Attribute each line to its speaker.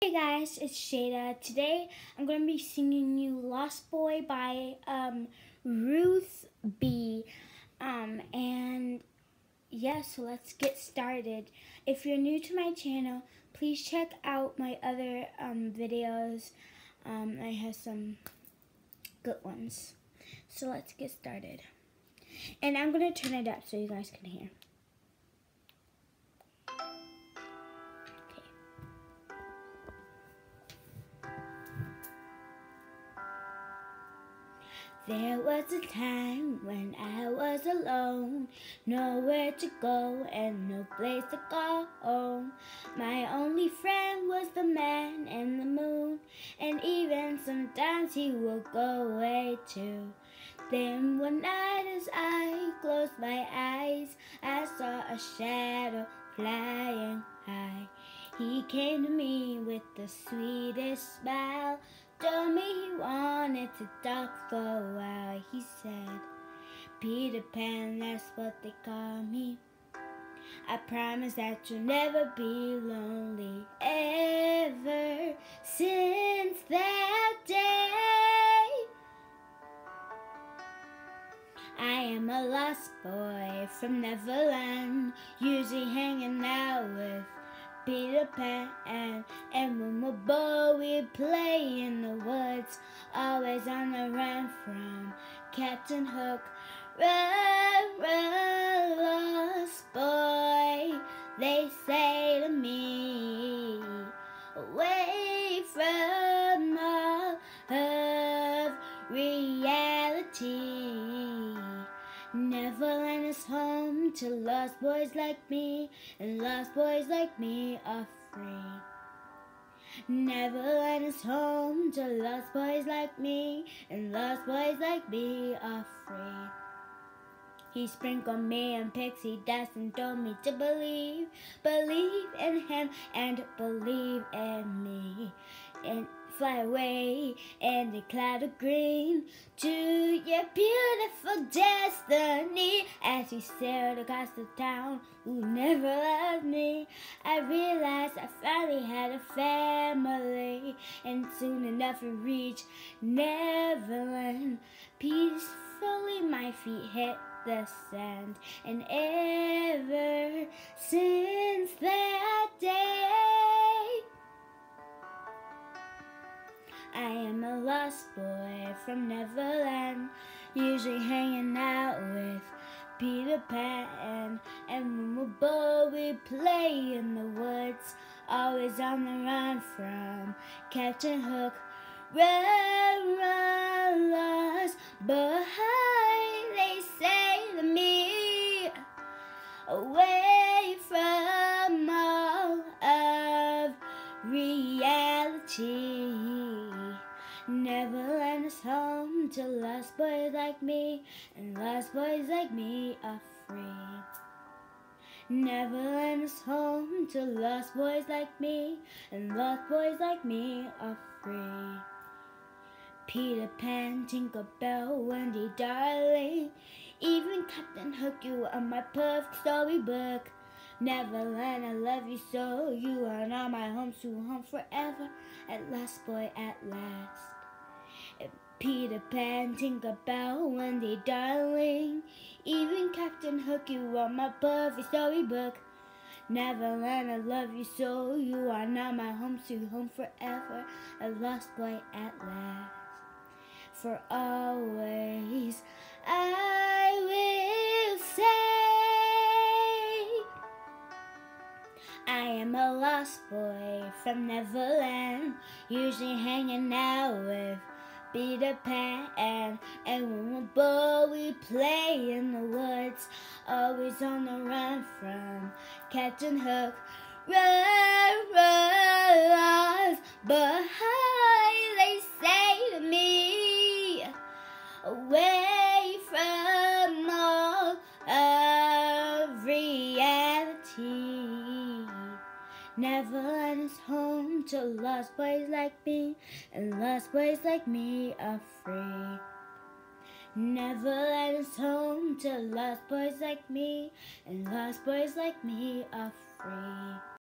Speaker 1: Hey guys, it's Shada. Today I'm going to be singing you Lost Boy by Ruth B. And yeah, so let's get started. If you're new to my channel, please check out my other videos. I have some good ones. So let's get started. And I'm going to turn it up so you guys can hear. There was a time when I was alone, nowhere to go and no place to call home. My only friend was the man in the moon, and even sometimes he would go away too. Then one night as I closed my eyes, I saw a shadow flying high. He came to me with the sweetest smile, told me he wanted to talk for a while. He said, Peter Pan, that's what they call me. I promise that you'll never be lonely. Ever since that day, I am a lost boy from Neverland, usually hanging out with Peter Pan, and when we're bored we play in the woods, always on the run from Captain Hook. Run, run, lost boy, they say to me, away from all of reality. Neverland is home to lost boys like me, and lost boys like me are free. Neverland is home to lost boys like me, and lost boys like me are free. He sprinkled me in pixie dust and told me to believe in him and believe in me, and fly away in the cloud of green to your beautiful destiny. As we sailed across the town who never loved me, I realized I finally had a family, and soon enough we reached Neverland. Peacefully my feet hit the sand, and ever since that day, I am a lost boy from Neverland, usually hanging out with Peter Pan, and when we're bored we play in the woods, always on the run from Captain Hook. Run, run, lost boy, they say to me, away from all of reality. Neverland is home to lost boys like me, and lost boys like me are free. Neverland is home to lost boys like me, and lost boys like me are free. Peter Pan, Tinker Bell, Wendy, darling, even Captain Hook, you are my perfect storybook. Neverland, I love you so, you are now my home, sweet home forever, at last, boy, at last. Peter Pan, Tinker Bell, Wendy, darling, even Captain Hook, you are my perfect storybook. Neverland, I love you so, you are now my home, sweet home forever, at last, boy, at last. For always I will say, I am a lost boy from Neverland, usually hanging out with Peter Pan, and when we're bored we play in the woods, always on the run from Captain Hook. Run, run, lost boy, they say to me, away from all of reality. Neverland is home to lost boys like me, and lost boys like me are free. Neverland is home to lost boys like me, and lost boys like me are free.